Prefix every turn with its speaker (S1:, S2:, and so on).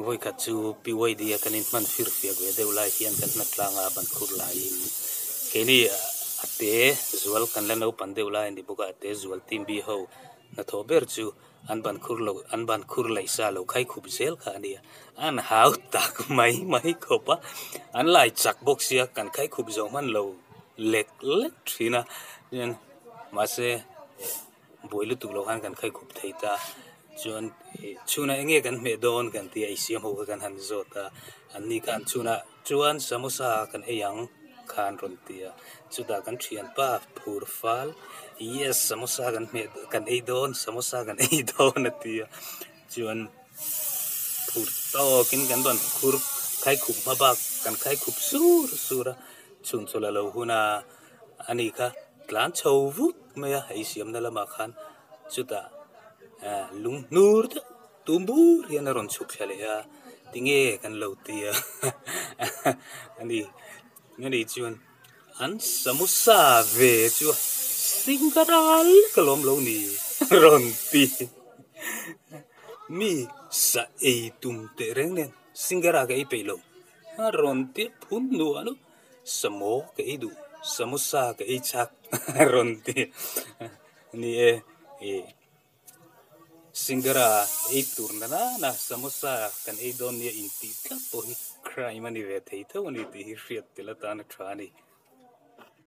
S1: voi ka chu piwai dia kanin man fir fia go de ulai hian kan na tlanga ban khur lai ke ni ate zual kan la no pan de ulai ni buka ate zual tim bi ho na thober chu an ban khur lai sa lo khai khub sel kha ni an hau tak mai khopa an lai chak box sia kan khai khub zo man lo lek thina nen ma se boilu tu lo han kan khai khub theita chuan chuna enge kan me don kan ti ai siam ho kan han zota anni kan chuna chuan samosa kan eyang khan ron tia chuda kan thian pa phur fal yes samosa kan ei don samosa kan ei don tia chuan phur to kin kan don khur khai khub ma ba kan khai khub sura chun chola lo huna ani kha tlan chho vut me ai siam na lama khan chuda lung nur tumbur hian ron chuk khale ya tinge kan lo tia ani chuan an samosa ve chu singaral kalom lo ni ron ti mi sa ei tum te reng nen singara ga ei pelo ron ti phun nu anu samo ka ei du samosa ka ei chak ron ti ni Singara ei turna na samosa kan ei don ya inti tla po hi crime ani ve thei tho ani ti hriat tela ta na thani